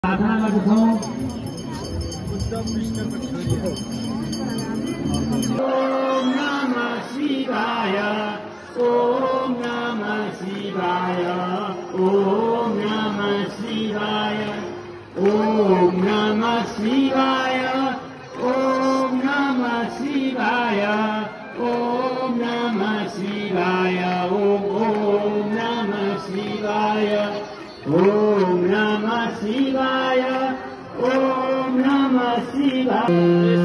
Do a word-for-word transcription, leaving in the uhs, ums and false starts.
प्रार्थना गर्दछौँ। ओम नमः शिवाय ओम नमः शिवाय ओम नमः शिवाय ओम नमः शिवाय ओम नमः शिवाय ओम नमः शिवाय ओम ओम नमः शिवाय ओम नमः शिवाय ओम नमः शिवाय।